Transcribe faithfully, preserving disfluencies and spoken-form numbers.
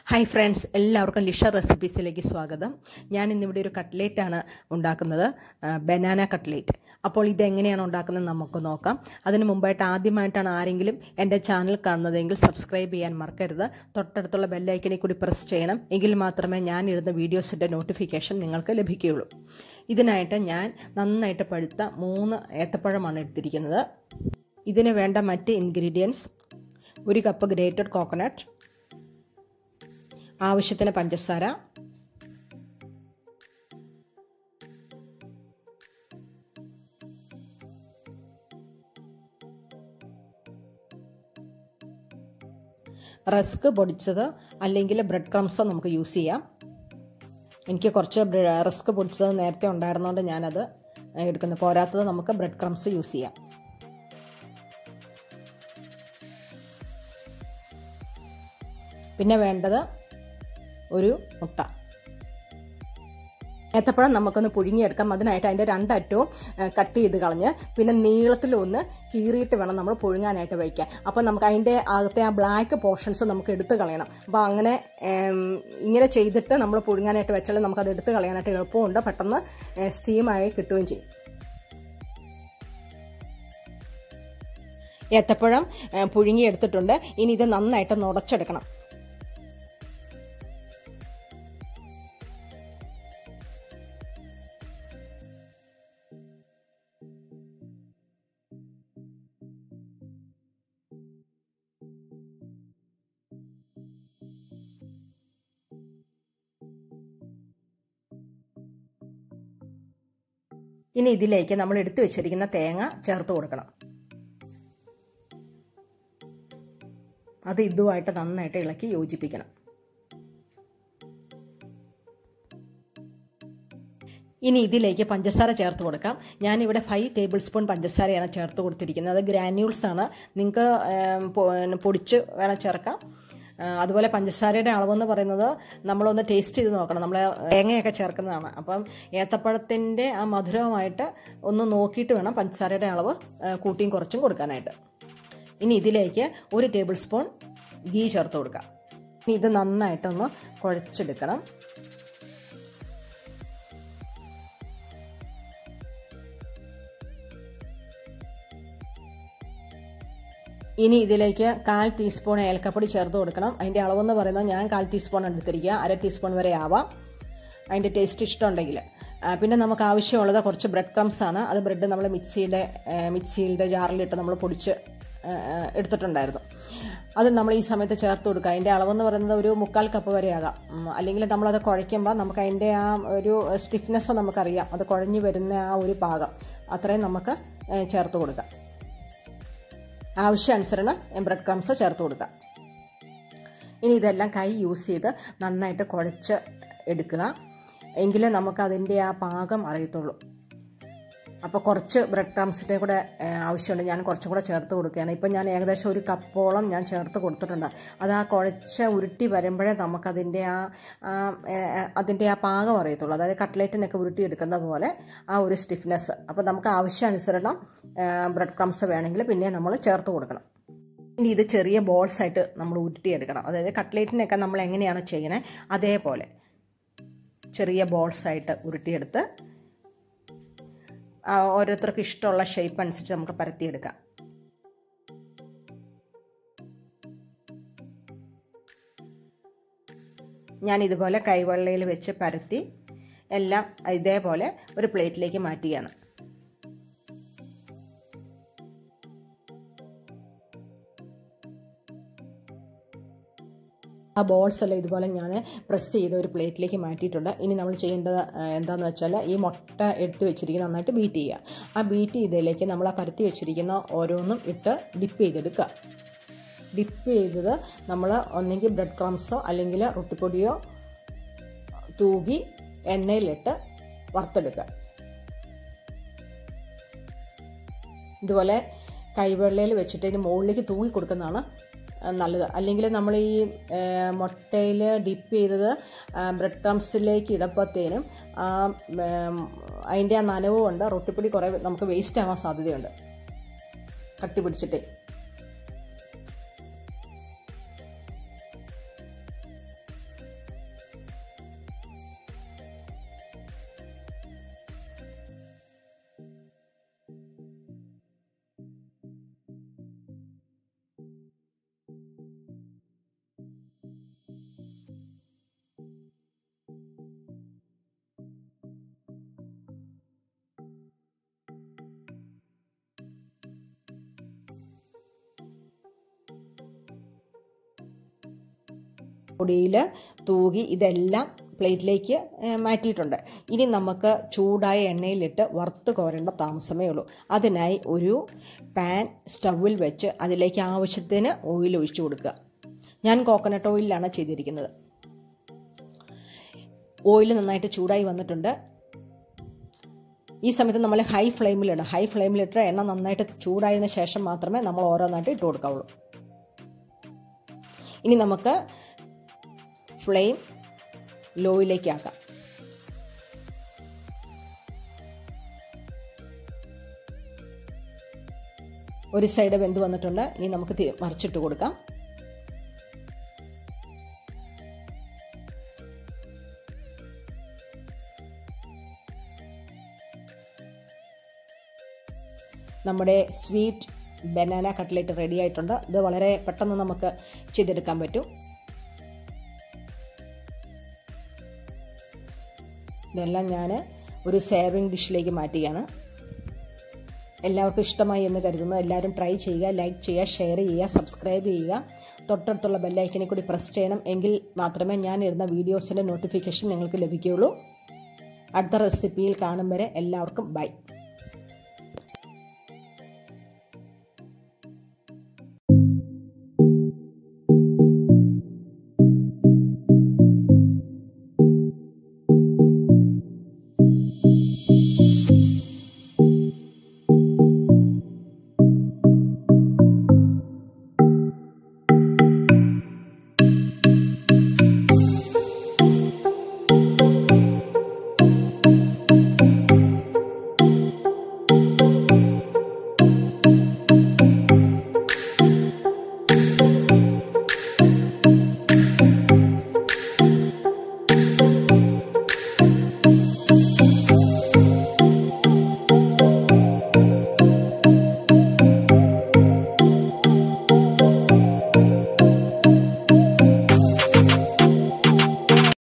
Hi friends, എല്ലാവർക്കും ലിഷ റെസിപ്പീസിലേക്ക് സ്വാഗതം. ഞാൻ ഇന്ന് ഇവിടെ ഒരു കട്ട്ലേറ്റ് ആണ് ഉണ്ടാക്കുന്നത്, ബനാന കട്ട്ലേറ്റ്. അപ്പോൾ ഇത് എങ്ങനെയാണ് ഉണ്ടാക്കുന്നത് നമുക്ക് നോക്കാം. അതിനു മുമ്പായിട്ട് ആദ്യമായിട്ടാണ് ആരെങ്കിലും എൻ്റെ ചാനൽ കാണുന്നതെങ്കിൽ സബ്സ്ക്രൈബ് ചെയ്യാൻ മറക്കരുത്. തൊട്ടടുത്തുള്ള ബെൽ ഐക്കണിൽ കൂടി പ്രസ് ചെയ്യണം. എങ്കിൽ മാത്രമേ ഞാൻ ഇടുന്ന വീഡിയോസിൻ്റെ നോട്ടിഫിക്കേഷൻ നിങ്ങൾക്ക് ലഭിക്കുകയുള്ളൂ. ഇതിനായിട്ട് ഞാൻ നന്നായിട്ട് പഴുത്ത മൂന്ന് ഏത്തപ്പഴമാണ് എടുത്തിരിക്കുന്നത്. ഇതിന് വേണ്ട മറ്റ് ഇൻഗ്രീഡിയൻസ്: ഒരു കപ്പ് ഗ്രേറ്റഡ് കോക്കനട്ട്, ആവശ്യത്തിന് പഞ്ചസാര, റസ്ക് പൊടിച്ചത് അല്ലെങ്കിൽ ബ്രെഡ് ക്രംസ് നമുക്ക് യൂസ് ചെയ്യാം. എനിക്ക് കുറച്ച് റസ്ക് പൊടിച്ചത് നേരത്തെ ഉണ്ടായിരുന്നതുകൊണ്ട് ഞാനത് എടുക്കുന്നു. പോരാത്തത് നമുക്ക് ബ്രെഡ് ക്രംസ് യൂസ് ചെയ്യാം. പിന്നെ വേണ്ടത് ഒരു മുട്ട. ഏത്തപ്പഴം നമുക്കൊന്ന് പുഴുങ്ങിയെടുക്കാം. അതിനായിട്ട് അതിൻ്റെ രണ്ടറ്റവും കട്ട് ചെയ്ത് കളഞ്ഞ് പിന്നെ നീളത്തിലൊന്ന് കീറിയിട്ട് വേണം നമ്മൾ പുഴുങ്ങാനായിട്ട് വയ്ക്കാൻ. അപ്പോൾ നമുക്ക് അതിൻ്റെ അകത്തെ ആ ബ്ലാക്ക് പോർഷൻസ് നമുക്ക് എടുത്ത് കളയണം. അപ്പോൾ അങ്ങനെ ഇങ്ങനെ ചെയ്തിട്ട് നമ്മൾ പുഴുങ്ങാനായിട്ട് വെച്ചാൽ നമുക്കത് എടുത്ത് കളയാനായിട്ട് എളുപ്പമുണ്ട്, പെട്ടെന്ന് സ്റ്റീമായി കിട്ടുകയും ചെയ്യും. ഏത്തപ്പഴം പുഴുങ്ങിയെടുത്തിട്ടുണ്ട്. ഇനി ഇത് നന്നായിട്ട് നുടച്ചെടുക്കണം. ഇനി ഇതിലേക്ക് നമ്മൾ എടുത്തു വെച്ചിരിക്കുന്ന തേങ്ങ ചേർത്ത് കൊടുക്കണം. അത് ഇതുമായിട്ട് നന്നായിട്ട് ഇളക്കി യോജിപ്പിക്കണം. ഇനി ഇതിലേക്ക് പഞ്ചസാര ചേർത്ത് കൊടുക്കാം. ഞാനിവിടെ ഫൈവ് ടേബിൾ സ്പൂൺ പഞ്ചസാരയാണ് ചേർത്ത് കൊടുത്തിരിക്കുന്നത്. അത് ഗ്രാന്യൂൾസ് ആണ്, നിങ്ങൾക്ക് പൊടിച്ച് വേണം ചേർക്കാം. അതുപോലെ പഞ്ചസാരയുടെ അളവെന്ന് പറയുന്നത് നമ്മളൊന്ന് ടേസ്റ്റ് ചെയ്ത് നോക്കണം. നമ്മൾ തേങ്ങയൊക്കെ ചേർക്കുന്നതാണ്. അപ്പം ഏത്തപ്പഴത്തിൻ്റെ ആ മധുരവുമായിട്ട് ഒന്ന് നോക്കിയിട്ട് വേണം പഞ്ചസാരയുടെ അളവ് കൂട്ടിയും കുറച്ചും കൊടുക്കാനായിട്ട്. ഇനി ഇതിലേക്ക് ഒരു ടേബിൾ സ്പൂൺ ഗീ ചേർത്ത് കൊടുക്കാം. ഇനി ഇത് നന്നായിട്ടൊന്ന് കുഴച്ചെടുക്കണം. ഇനി ഇതിലേക്ക് കാൽ ടീസ്പൂൺ ഏലക്കപ്പൊടി ചേർത്ത് കൊടുക്കണം. അതിൻ്റെ അളവെന്ന് പറയുന്നത് ഞാൻ കാൽ ടീസ്പൂൺ എടുത്തിരിക്കുക, അര ടീസ്പൂൺ വരെ ആവാം അതിൻ്റെ ടേസ്റ്റ് ഇഷ്ടമുണ്ടെങ്കിൽ. പിന്നെ നമുക്ക് ആവശ്യമുള്ളത് കുറച്ച് ബ്രെഡ് ക്രംസ് ആണ്. അത് ബ്രെഡ് നമ്മൾ മിക്സിയുടെ മിക്സിയുടെ ജാറിലിട്ട് നമ്മൾ പൊടിച്ച് എടുത്തിട്ടുണ്ടായിരുന്നു. അത് നമ്മൾ ഈ സമയത്ത് ചേർത്ത് കൊടുക്കുക. അതിൻ്റെ അളവെന്ന് പറയുന്നത് ഒരു മുക്കാൽ കപ്പ് വരെ ആകാം. അല്ലെങ്കിൽ നമ്മളത് കുഴയ്ക്കുമ്പോൾ നമുക്ക് അതിൻ്റെ ആ ഒരു സ്റ്റിഫ്നെസ് നമുക്കറിയാം. അത് കുഴഞ്ഞു വരുന്ന ആ ഒരു പാകം അത്രയും നമുക്ക് ചേർത്ത് കൊടുക്കാം. ആവശ്യാനുസരണം ബ്രെഡ് ക്രംസ് ചേർത്ത് കൊടുക്കാം. ഇനി ഇതെല്ലാം കൈ യൂസ് ചെയ്ത് നന്നായിട്ട് കുഴച്ച് എടുക്കുക. എങ്കിലേ നമുക്കതിൻ്റെ ആ പാകം അറിയത്തുള്ളൂ. അപ്പോൾ കുറച്ച് ബ്രെഡ് ക്രംസിൻ്റെ കൂടെ ആവശ്യമുണ്ട്. ഞാൻ കുറച്ചും കൂടെ ചേർത്ത് കൊടുക്കുകയാണ്. ഇപ്പം ഞാൻ ഏകദേശം ഒരു കപ്പോളം ഞാൻ ചേർത്ത് കൊടുത്തിട്ടുണ്ട്. അത് ആ കുഴച്ച് ഉരുട്ടി വരുമ്പോഴേ നമുക്കതിൻ്റെ ആ അതിൻ്റെ ആ പാകം അറിയത്തുള്ളൂ. അതായത് കട്ട്ലേറ്റിനൊക്കെ ഉരുട്ടിയെടുക്കുന്ന പോലെ ആ ഒരു സ്റ്റിഫ്നെസ്. അപ്പോൾ നമുക്ക് ആവശ്യാനുസരണം ബ്രെഡ് ക്രംസ് വേണമെങ്കിൽ പിന്നെ നമ്മൾ ചേർത്ത് കൊടുക്കണം. ഇനി ഇത് ചെറിയ ബോൾസ് ആയിട്ട് നമ്മൾ ഉരുട്ടിയെടുക്കണം. അതായത് കട്ട്ലേറ്റിനൊക്കെ നമ്മൾ എങ്ങനെയാണോ ചെയ്യുന്നത് അതേപോലെ ചെറിയ ബോൾസ് ആയിട്ട് ഉരുട്ടിയെടുത്ത് ഓരോരുത്തർക്ക് ഇഷ്ടമുള്ള ഷേപ്പ് അനുസരിച്ച് നമുക്ക് പരത്തിയെടുക്കാം. ഞാൻ ഇതുപോലെ കൈവെള്ളയിൽ വെച്ച് പരത്തി എല്ലാം ഇതേപോലെ ഒരു പ്ലേറ്റിലേക്ക് മാറ്റുകയാണ്. ആ ബോൾസ് എല്ലാം ഇതുപോലെ ഞാൻ പ്രസ് ചെയ്ത് ഒരു പ്ലേറ്റിലേക്ക് മാറ്റിയിട്ടുണ്ട്. ഇനി നമ്മൾ ചെയ്യേണ്ടത് എന്താണെന്ന് വെച്ചാൽ ഈ മുട്ട എടുത്ത് വെച്ചിരിക്കുന്ന നന്നായിട്ട് ബീറ്റ് ചെയ്യുക. ആ ബീറ്റ് ചെയ്തതിലേക്ക് നമ്മൾ ആ പരത്തി വെച്ചിരിക്കുന്ന ഓരോന്നും ഇട്ട് ഡിപ്പ് ചെയ്തെടുക്കുക. ഡിപ്പ് ചെയ്തത് നമ്മൾ ഒന്നെങ്കിൽ ബ്രെഡ് ക്രംസോ അല്ലെങ്കിൽ റൊട്ടിപ്പൊടിയോ തൂകി എണ്ണയിലിട്ട് വറുത്തെടുക്കുക. ഇതുപോലെ കൈവെള്ളയിൽ വെച്ചിട്ട് ഇതിന് മുകളിലേക്ക് തൂകി കൊടുക്കുന്നതാണ് നല്ലത്. അല്ലെങ്കിൽ നമ്മൾ ഈ മുട്ടയിൽ ഡിപ്പ് ചെയ്തത് ബ്രെഡ് ക്രംസിലേക്ക് ഇടപ്പത്തേനും അതിൻ്റെ ആ നനവ് കൊണ്ട് റൊട്ടിപ്പൊടി കുറേ നമുക്ക് വേസ്റ്റ് ആവാൻ സാധ്യതയുണ്ട്, കട്ടി പിടിച്ചിട്ട്. പൊടിയിൽ തൂകി ഇതെല്ലാം പ്ലേറ്റിലേക്ക് മാറ്റിയിട്ടുണ്ട്. ഇനി നമുക്ക് ചൂടായ എണ്ണയിലിട്ട് വറുത്ത് കോരേണ്ട താമസമേ ഉള്ളൂ. അതിനായി ഒരു പാൻ സ്റ്റൗവിൽ വെച്ച് അതിലേക്ക് ആവശ്യത്തിന് ഓയിൽ ഒഴിച്ചു കൊടുക്കുക. ഞാൻ കോക്കനട്ട് ഓയിലാണ് ചെയ്തിരിക്കുന്നത്. ഓയിൽ നന്നായിട്ട് ചൂടായി വന്നിട്ടുണ്ട്. ഈ സമയത്ത് നമ്മൾ ഹൈ ഫ്ലെയിമിലിടണം. ഹൈ ഫ്ലെയിമിലിട്ട് എണ്ണ നന്നായിട്ട് ചൂടായതിനു ശേഷം മാത്രമേ നമ്മൾ ഓരോന്നായിട്ട് ഇട്ട് കൊടുക്കാവുള്ളൂ. ഇനി നമുക്ക് ഫ്ലെയിം ലോയിലേക്ക് ആക്കാം. ഒരു സൈഡ് വെന്ത് വന്നിട്ടുണ്ട്. ഇനി നമുക്ക് മറിച്ചിട്ട് കൊടുക്കാം. നമ്മുടെ സ്വീറ്റ് ബനാന കട്ട്ലേറ്റ് റെഡി ആയിട്ടുണ്ട്. ഇത് വളരെ പെട്ടെന്ന് നമുക്ക് ചെയ്തെടുക്കാൻ പറ്റും. ഇതെല്ലാം ഞാൻ ഒരു സേവിങ് ഡിഷിലേക്ക് മാറ്റുകയാണ്. എല്ലാവർക്കും ഇഷ്ടമായി എന്ന് കരുതുന്നു. എല്ലാവരും ട്രൈ ചെയ്യുക, ലൈക്ക് ചെയ്യുക, ഷെയർ ചെയ്യുക, സബ്സ്ക്രൈബ് ചെയ്യുക. തൊട്ടടുത്തുള്ള ബെല്ലൈക്കനെ കൂടി പ്രസ് ചെയ്യണം. എങ്കിൽ മാത്രമേ ഞാൻ ഇടുന്ന വീഡിയോസിൻ്റെ നോട്ടിഫിക്കേഷൻ നിങ്ങൾക്ക് ലഭിക്കുകയുള്ളൂ. അടുത്ത റെസിപ്പിയിൽ കാണും വരെ എല്ലാവർക്കും ബൈ.